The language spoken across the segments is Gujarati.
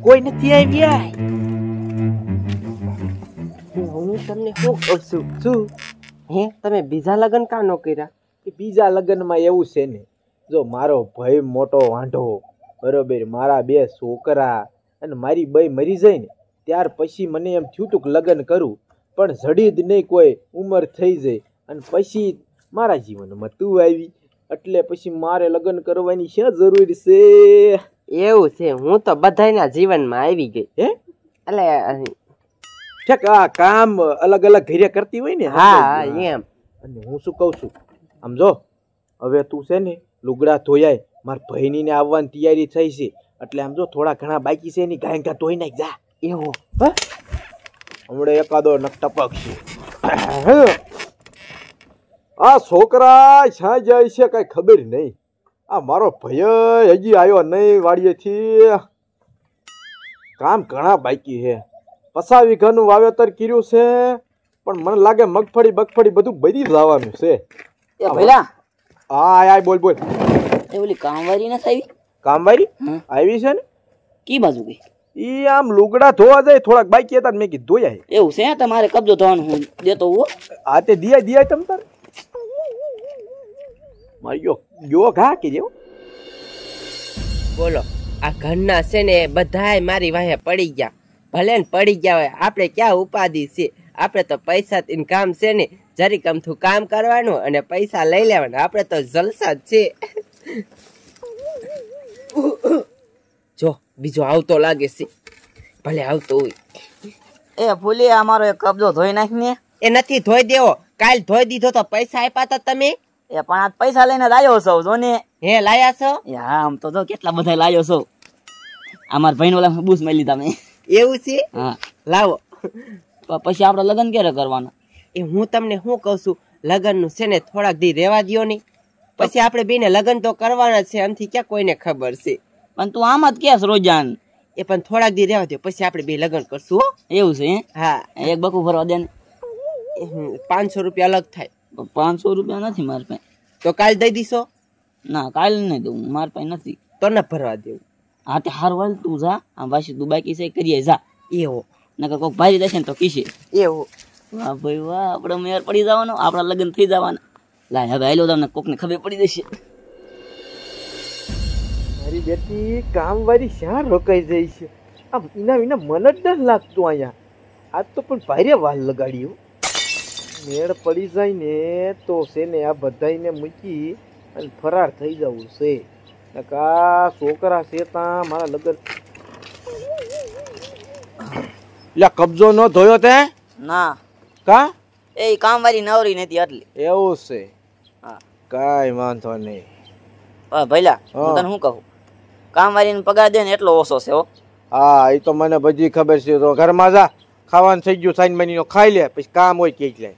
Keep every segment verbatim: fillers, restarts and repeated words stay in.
કોઈ નથી આવ્યા. હું તમને શું કહું છું? શું હે તમે બીજા લગ્ન કાં ન કર્યા? બીજા લગ્નમાં એવું છે ને, જો મારો ભાઈ મોટો વાંઢો બરોબર, મારા બે છોકરા અને મારી બઈ મરી જાય ને ત્યાર પછી મને એમ થયું તું કે લગ્ન કરું, પણ જડી જ નહીં, કોઈ ઉંમર થઈ જાય અને પછી મારા જીવનમાં તું આવી, એટલે પછી મારે લગ્ન કરવાની શું જરૂર છે? એવું છે? હું તો બધાના જીવનમાં આવી ગઈ. હે એટલે ઠેક આ કામ અલગ અલગ ઘરે કરતી હોય ને. હા એમ. અને હું શું કહું છું, આમ જો હવે તું છે ને લુગડા ધોયાય, મારા ભાઈની ને આવવાની તૈયારી થઈ છે, એટલે આમ જો થોડા ઘણા બાકી છે ને ગાય ગા ધોઈ નાખ જા. એવું હમણાં એકાદો નક ટપક છે. આ છોકરા છા જાય છે કઈ ખબર નહીં. આ મારો ભાઈ હજી આવ્યો નહીં વાડીએથી. કામ ઘણા બાકી છે. પસા વીઘાનું વાવેતર કર્યું છે, પણ મને લાગે મગફળી બગફળી બધું બધી લાવવાનું છે. એ ભઈલા હા આય બોલ બોલ. એ ઓલી કામવારી ન આવી? કામવારી આવી છે ને. કી બાજુ ગઈ? ઈ આમ લુગડા ધોવા જાય, થોડાક બાકી હતા મેં કીધું ધોયા. એવું છે? તમારે કબજો થવાનું હું દેતો હું. આ તે દિયા દિયા તમ તાર મારી ગયો ગયો ઘા કે જેવો. બોલો, આ ઘરના છે ને બધાય મારી વાહે પડી ગયા. ભલે ને પડી ગયા હોય, આપણે ક્યાં ઉપાધિ છે? આપણે તો પૈસા કામ છે ને, જરીક અમથું કામ કરવાનું અને પૈસા લઈ લેવાના. આપણે તો જલસા જ છે. જો બીજો આવતો લાગે છે. ભલે આવતો હોય. એ ફૂલી, અમારો એક કબજો ધોઈ નાખ ને. એ નથી ધોઈ દેવો, કાલ ધોઈ દીધો તો પૈસા આપ્યા હતા તમે. એ પણ આજ પૈસા લઈને લાયો છો જો ને. હે લાયા છો? હા આમ તો જો કેટલા બધા લાયો છો. અમાર ભાઈ ઓલા બૂસ મેલી તમે. એવું છે? હા લાવો. પછી આપડે લગ્ન ક્યારે કરવાના? એ હું તમને શું કઉ છું, લગ્ન નું છે ને થોડાક દી રેવા દો ને, પછી આપણે બેને લગ્ન તો કરવાના છે. આમથી ક્યાં કોઈને ખબર છે? પણ તું આમ જ કેસ રોજાન. એ પણ થોડાક દી રેવા દો, પછી આપણે બે લગ્ન કરશું. એવું છે? હા. એક બકુ ભરવા દે ને. પાંચસો રૂપિયા અલગ થાય. પાંચસો રૂપિયા નથી મારી પાસે. તો કાલ દઈ દીશો? ના કાલ નહીં દઉં, મારી પાસે નથી. તો ન ભરવા દેવું. હા તે હાર વાલ તું જા, આમ પાછી તું બાકી છે કરીએ જા. એવો નકર કોક ભારી દેશે ને તો કીશે. એવું? વાહ ભાઈ વાહ, આપણે મેર પડી જવાનો, આપણા લગ્ન થઈ જવાના. લાય હવે આયલો તમને કોક ને ખબર પડી જશે. મારી બેટી કામવાળી શ્યાં રોકાઈ જાય છે? આમ એના વિના મન જ ન લાગતું અહીંયા. આજ તો પણ ભારે વાલ લગાડ્યું. મેળ પડી જાય ને તો છે ને આ બધાને મૂકી અને ફરાર થઈ જવું છે. કા છોકરા છે તા મારા લગ્ન. એટલે કબજો ન ધોયો તે? ના. કા? એ કામવાળી નવરી નથી એટલે. એવું છે? હા. કાઈ વાંધો નહીં. ભઈલા હું તને શું કહું, કામવાળીને પગાર દે ને એટલો ઓછો છે હો. હા એ તો મને બધી ખબર છે. તો ઘરમાં જા, ખાવાનું થઈ ગયું, સાઈન મહિનો ખાઈ લે, પછી કામ હોય કે લે.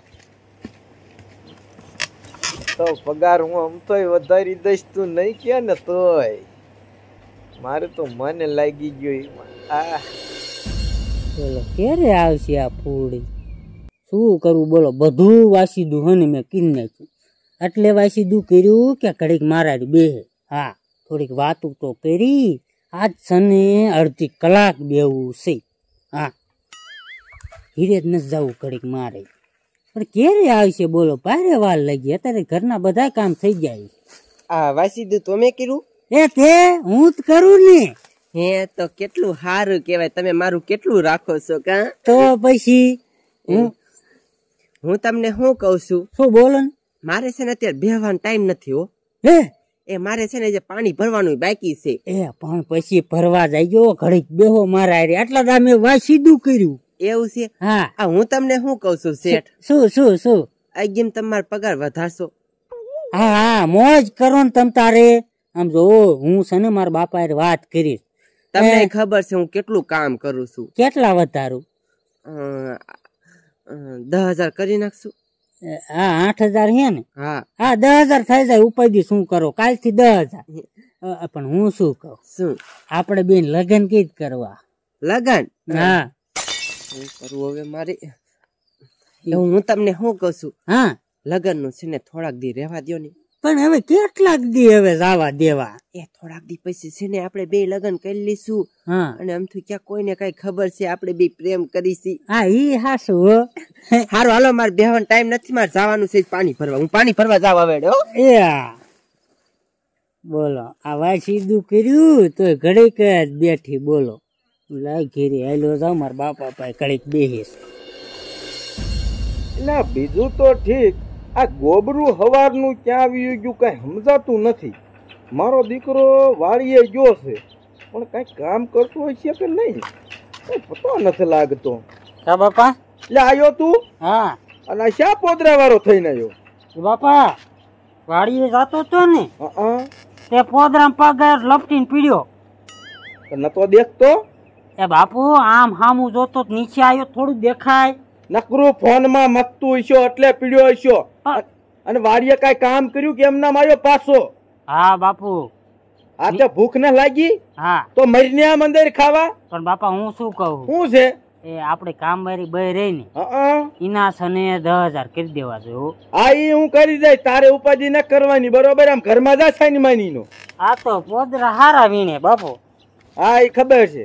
તો પગાર હું આમ તોય વધારી દઈશ, તું નહીં કે ને તોય મારે તો મને લાગી ગયું. આ બોલો ક્યારે આવશે આ ફૂડી? શું કરું બોલો, બધું વાસીદું હે ને મેં કીન નાખ્યું. એટલે વાસીદું કર્યું કે ઘડીક મારા બે. હા થોડીક વાતું તો કરી. આજ સને અડધી કલાક બેવું છે. હા ધીરે જ નથી જવું ઘડીક મારે. પણ ક્યારે આવશે બોલો? ભારે વાર લાગી. અત્યારે ઘરના બધા કામ થઈ જાય. આ વાસીદું તમે કર્યું? એ તે હું જ કરું ને. હે તો કેટલું સારું કેવાય. તમે મારું કેટલું રાખો છો કા? તો પછી હું હું તમને શું કઉ છું? શું બોલો ને? મારે છે ને અત્યારે બેહવાનો ટાઈમ નથી હો. હે એ મારે છે ને જે પાણી ભરવાનું બાકી છે. એ પણ પછી ભરવા જાય ઘડીક બેહો મારા રે. આટલા દા મેં વાસીદું કર્યું. એવું છે? હા. આ હું તમને શું કઉ છું શેઠ? શું શું શું? આગીમ તમારો પગાર વધારશો? હા હા મોજ કરો ને તમ તારે. આમ જો હું છે ને મારા બાપા વાત કરીશ. તમને ખબર છે હું કેટલું કામ કરું છું. કેટલા વધારું? દસ હજાર કરી નાખશું. હા આઠ હજાર હે ને? હા હા દસ હજાર થઈ જાય. ઉપાધિ શું કરો? કાલ થી દસ હજાર. પણ હું શું કહું, શું આપડે બેન લગ્ન કઈ કરવા? લગ્ન? હા શું કરવું હવે મારે? હું તમને શું કઉ છું, હા લગ્ન નું છે ને થોડાક દી રહેવા દો ને. પણ હવે કેટલાક દી હવે જવા દેવા. એ થોડાક દી પછી છે ને આપણે બે લગ્ન કરી લઈશું હા અને આમથી ક્યાં કોઈને કઈ ખબર છે આપણે બે પ્રેમ કરીશી. હા ઈ હાસુ હો. હારું હાલો, મારે બેહવાનો ટાઈમ નથી, મારે જવાનું છે પાણી ભરવા. હું પાણી ભરવા જાવ હવે હો. એ હા. બોલો આ વાય સીધું કર્યું તો ઘડીક જ બેઠી. બોલો લાય ઘેરી હાલો જાવ, મારા બાપા પાસે ઘડીક બેહીશ. એટલે બીજું તો ઠીક, આ ગોબરું હવારનું ક્યાં આવી ગયું કઈ સમજાતું નથી. મારો દીકરો વાડીએ ગયો છે પણ કઈ કામ કરતો હોય છે કે નહીં કઈ પતો નથી લાગતો. કા બાપા? એટલે આવ્યો તું? હા. અને આ શા પોદરા વાળો થઈને આવ્યો? બાપા વાડીએ જતો તો ને હા, તે પોદરામ પગ લપટીને પીડ્યો. નતો દેખતો? એ બાપુ આમ હામું જોતો તો નીચે આવ્યો, થોડું દેખાય. નકરું ફોનમાં મથતું હશો એટલે પીડ્યો હશો. અને વાડીએ કઈ કામ કર્યું કે એમનામ આવ્યો પાછો? હા બાપુ. આ તે ભૂખ ને લાગી હા તો મરીને આ મંદિર ખાવા. પણ બાપા હું શું કહું, શું છે? એ આપણે કામ વાળી બઈ રહી ને હા, એના સને દસ હજાર કરી દેવા જોઈએ. આ ઈ હું કરી દઈશ, તારે ઉપાધિ ન કરવાની, બરોબર? આમ ઘરમાં જા સાની માની નો. આ તો પોદરા હારા વીણે બાપુ. હા એ ખબર છે,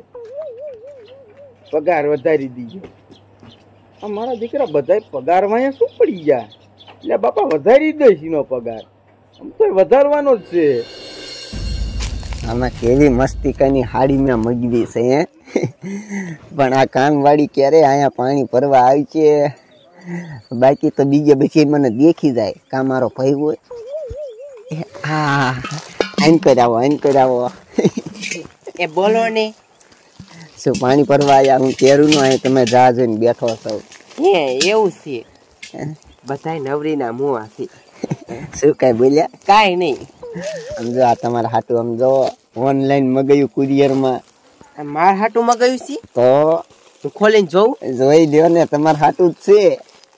પગાર વધારી દીજો. આ મારા દીકરા બધા પગાર માં શું પડી ગયા? એટલે બાપા વધારી દઈશ એનો પગાર, આમ તો વધારવાનો જ છે. આમાં કેવી મસ્તી કની હાડી મેં મગવી છે હે. પણ આ કામવાળી ક્યારે અહીંયા પાણી ભરવા આવી છે? બાકી તો બીજે પછી મને દેખી જાય કા મારો ભાઈ હોય. હા આઈન કરાવો આઈન કરાવો. એ બોલો ને, શું પાણી ભરવા આવ્યા? હું તેરું નો અહીં તમે જા જોઈને બેઠો છો. હે એવું છે? બધાય નવરીના મુવા છે. શું કઈ બોલ્યા? કાઈ નહીં. સમજો આ તમારા હાટું સમજો ઓનલાઈન મગાવ્યું કુરિયરમાં. મારા હાટું મગાવ્યું છે તો હું ખોલીને જોઉં. જોઈ લ્યો ને, તમારા હાટું જ છે.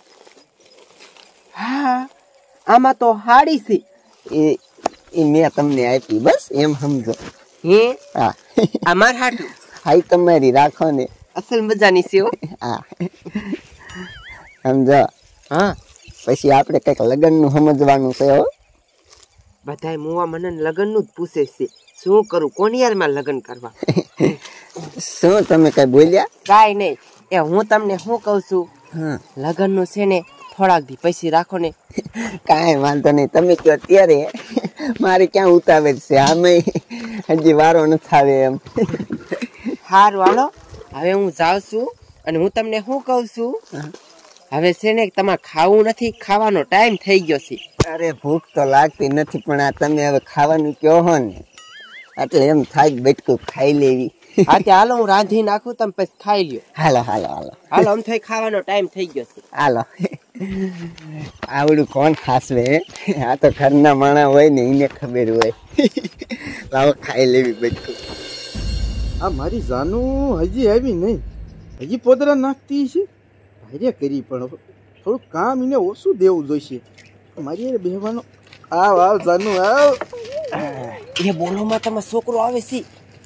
હા આમાં તો હાડી છે. એ એ મેં તમને આપી, બસ એમ સમજો. હે હા આ મારા હાટું? હા તમારી રાખો ને, અસલ મજાની છે. હા સમજો. હા પછી આપણે કઈક લગ્ન નું સમજવાનું છે. હો બધાય મુવા મને લગ્ન નું જ પૂછે છે, શું કરું, કોની યાર માં લગ્ન કરવા? શું તમે કઈ બોલ્યા? કાઈ નહીં. એ હું તમને શું કઉ છું, લગ્ન નું છે ને થોડાક દી પછી રાખો ને. કાંઈ વાંધો નહીં, તમે કહો ત્યારે. મારે ક્યાં ઉતાવળ છે, આમે હજી વારો નથી આવે એમ. સારું હાલો, હવે હું જાઉં છું. અને હું તમને શું કઉ છું, હવે છે ને તમારે ખાવું નથી, ખાવાનો ટાઈમ થઈ ગયો છે. અરે ભૂખ તો લાગતી નથી, પણ આ તમે હવે ખાવાનું કહો હો ને એટલે એમ થાય બેટકું ખાઈ લેવી. હા તે હાલો હું રાંધી નાખું, તમે પછી ખાઈ લ્યો. હાલો હાલો હાલો હાલો, આમ થઈ ખાવાનો ટાઈમ થઈ ગયો છે. હાલો. આવડું કોણ ખાસવે? આ તો ઘરના માણા હોય ને એને ખબર હોય. લાવો ખાઈ લેવી બેટકું. આ મારી જાનું હજી આવી નહીં, હજી પોદરા નાખતી છે. ભારે કરી પણ થોડું કામ એને ઓછું દેવું જોઈશે. મારી બેહવાનો. આવ આવ જાનું આવ. એ બોલોમાં તમારો છોકરો આવે છે.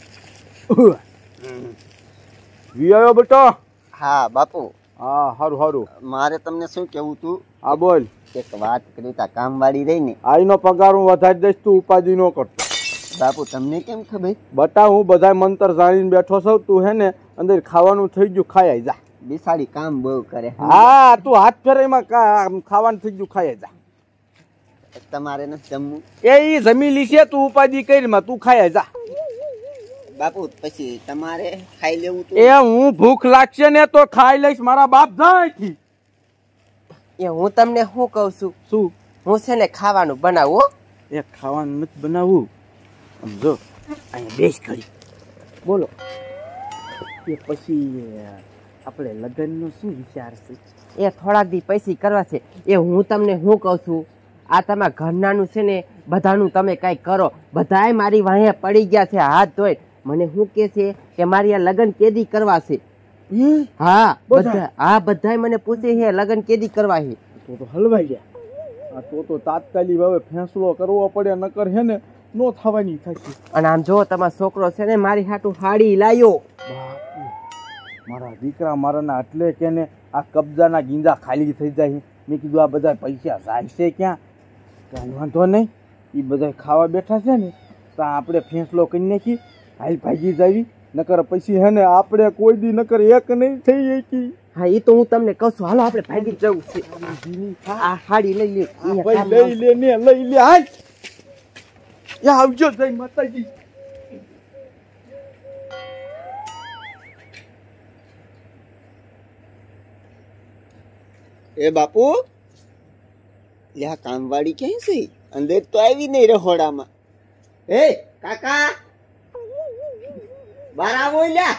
વી આવ્યો બેટા? હા બાપુ. હા હારું હારું. મારે તમને શું કેવું તું? હા બોલ. એક વાત કરી, તા કામ વાળી રહી ને આઈનો પગાર હું વધારી દઈશ, તું ઉપાધિ ન કરતો. બાપુ તમને કેમ ખબર? બટા હું બધા મંતર જાણીને બેઠો છું. તું હે ને અંદર ખાવાનું થઈ ગયું, ખાઈ આઈ જા. બિસાડી કામ બહુ કરે. હા તું હાથ ફેરાઈમાં ખાવાનું થઈ ગયું, ખાઈ જા. તમારે નથી જમવું? એ ઈ જમી લીશે, તું ઉપાધિ કરીમાં તું ખાઈ જા. બાપુ પછી તમારે ખાઈ લેવું? એ હું ભૂખ લાગશે ને તો ખાઈ લઈશ, મારા બાપ જાય. એ હું તમને શું કઉ છું, શું? હું છે ને ખાવાનું બનાવું. એ ખાવાનું નથી બનાવવું, સમજો અહીંયા બેસ કરી. બોલો એ પછી આપણે લગ્નનો શું વિચાર છે? એ થોડાક દી પૈસી કરવા છે. એ હું તમને શું કઉ છું, આ તમારા ઘરનાનું છે ને બધાનું તમે કઈ કરો. બધાય મારી વાહે પડી ગયા છે હાથ ધોઈ. મને શું કે છે કે મારી આ લગ્ન કેદી કરવા છે. હા બધા હા બધાય મને પૂછે છે લગ્ન કેદી કરવા છે. તો તો હલવાઈ ગયા. તો તો તાત્કાલિક હવે ફેંસલો કરવો પડે, નકર હે ને નો થવાની થશે. અને આમ જો તમારો છોકરો છે ને મારી હાટું હાડી લાયો. મારા દીકરા મારાના એટલે કે ને આ કબજાના ગીંજા ખાલી થઈ જાય. મેં કીધું આ બધા પૈસા જાય છે ક્યાં? કાંઈ વાંધો નહીં, એ બધા ખાવા બેઠા છે ને તો આપણે ફેંસલો કરી નાખી હાલ ભાગી જાવી નકર પછી હે ને આપણે કોઈ દી નકર એક નહીં થઈ શકી. હા એ તો હું તમને કહું છું, હાલો આપણે ભાગી જવું છે. આ હાડી લઈ લે. ભાઈ લઈ લે ને લઈ લે હાલ એ આવજો જય માતાજી. એ બાપુ લ્યા કામવાળી ક્યાં છે? અંદર તો આવી નહીં રહોડામાં. એ કાકા બાર આવો લ્યા,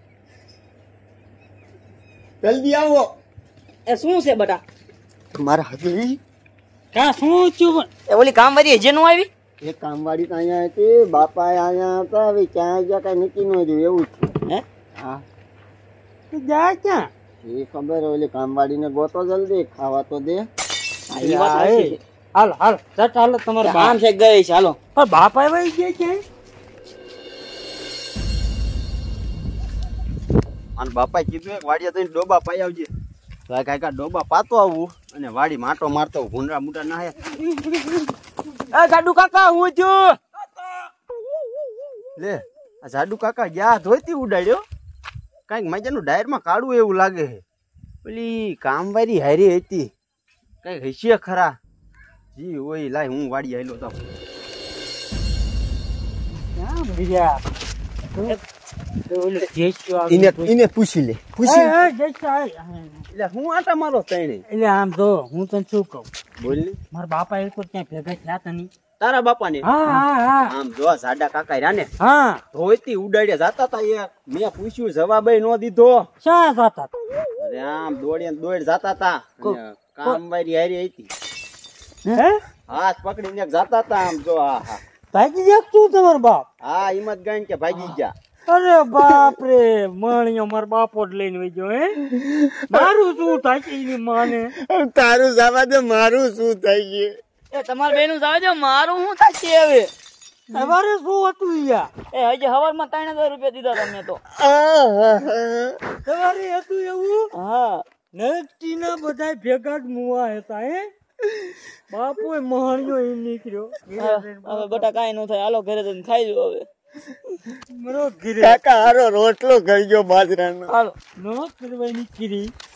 જલ્દી આવો. એ શું છે બટા? મારા હજી કા શું થયું? એ ઓલી કામવાળી હજી નો આવી? એ કામવાળી તો અહીંયા હતી, બાપા અહીંયા હતા, હવે ક્યાં ગયા કઈ નક્કી ન રહ્યું એવું છે. હે હા જા ક્યાં? એ ખબર ઓલી કામવાળીને ગોતો જલ્દી, ખાવા તો દે. હા, ઈ વાત સાચી છે. હાલો હાલો ચટ હાલો તમારે આમ છે ગઈ છે હાલો. પણ બાપ આવ્યા ગયા છે. અને બાપાએ કીધું એક વાડીએ જઈને ડોબા પાઈ આવજે. ભાઈ કાકા ડોબા પાતો આવું અને વાડી માટો મારતો ભૂંડરા મૂટા ના હે. એ જાડુ કાકા હું છું. લે આ જાડુ કાકા ગયા ધોતી ઉડાડ્યો, કઈક મજાનું ડાયરમાં કાઢવું એવું લાગે છે. પેલી કામવાળી હારી હતી, કઈક હસીએ ખરા. જી હોય લાય હું વાડી આવેલો તો. ક્યાં ભૈયા? એને એને પૂછી લે પૂછી એટલે હું આટા મારો તઈને. આમ જો હું તને શું કહું, બોલ ને મારા બાપા એક તો ક્યાં ભેગા થયા તા નહીં. તારા બાપા ને હા હા હા આમ જો સાડા કાકા રહ્યા ને હા ધોતી ઉડાડ્યા જાતા તા. યાર મેં પૂછ્યું જવાબ નો દીધો. શા જતા? અરે આમ દોડી દોડ જાતા તા. કામવાળી હારી હતી, હે હાથ પકડીને જાતા તા. આમ જો હા હા ભાગી ગયા તું તમારો બાપ? હા હિંમત ગઈ કે ભાગી ગયા. અરે બાપ રે મણિયો મારો બાપો જ લઈને વઈ ગયો. હે મારું શું થાય એની માને? તારું જવા દે, મારું શું થઈ ગયું? એ તમારે બેનું જાવ દે, મારું શું થશે હવે? અમારે શું હતું યા? એ હજી હવારમાં ત્રણ હજાર રૂપિયા દીધા તમે તો. તમારે હતું એવું? હા નક્કી ના બધા ભેગા જ મુવા હતા. હે બાપુ મહાણિયો એમ નીકળ્યો. હવે બટા કાંઈ ન થાય, હાલો ઘરે જઈને ખાઈ લો હવે. મરો ઘરે કાકા હારો રોટલો કરજો બાજરાનો. હાલો ન કરવાની કીરી